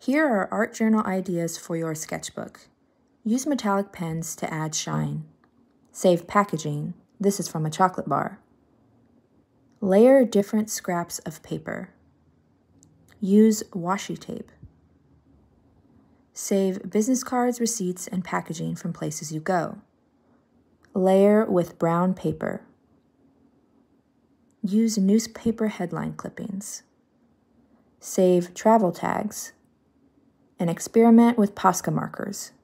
Here are art journal ideas for your sketchbook. Use metallic pens to add shine. Save packaging. This is from a chocolate bar. Layer different scraps of paper. Use washi tape. Save business cards, receipts, and packaging from places you go. Layer with brown paper. Use newspaper headline clippings. Save travel tags. And experiment with Posca markers.